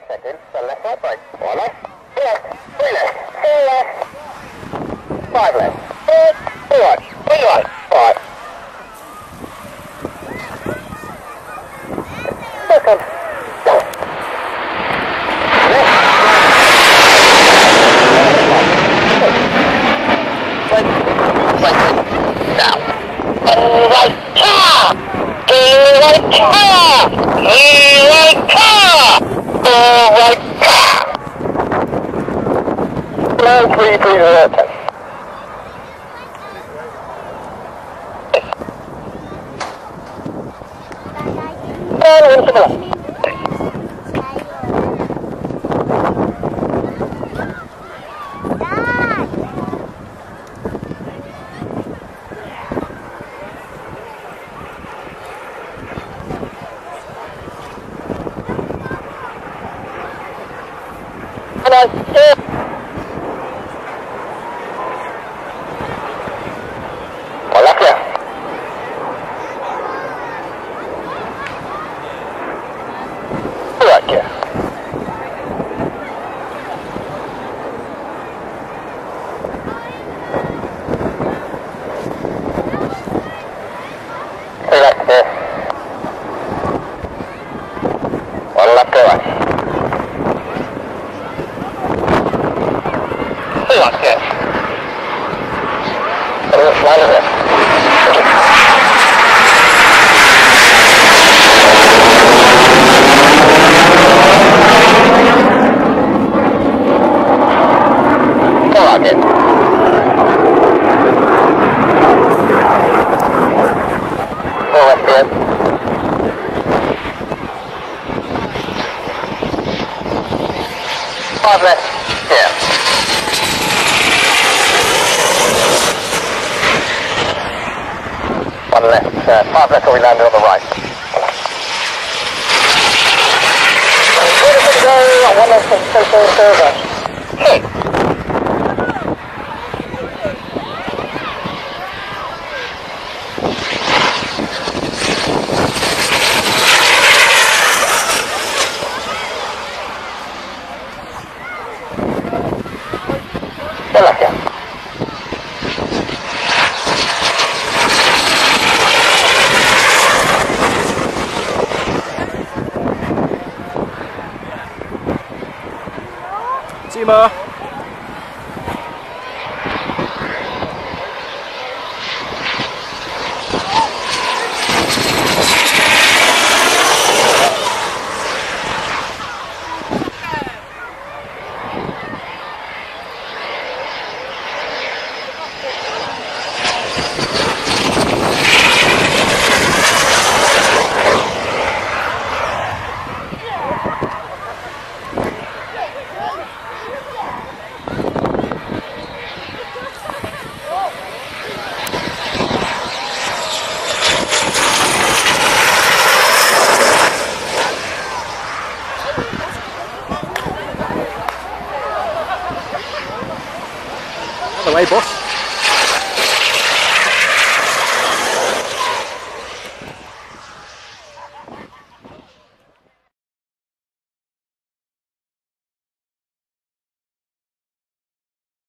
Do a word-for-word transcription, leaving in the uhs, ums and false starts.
seconds, so left side brake. One left, two left, three left, four left, five left, four, two right, three right, five. Second. Now. All right car! All right car! All right car! All right car! Nine three three zero ten. And one to the left. And I still one left left. Two right here. Three left here. One left to right. Two right here. And let's line it up. Four right here. Four left here. Five left here. One left, uh, five left, we landed on the right. Ready to go, one left, so so so Hey. Go left here. Zima. By the way, boss.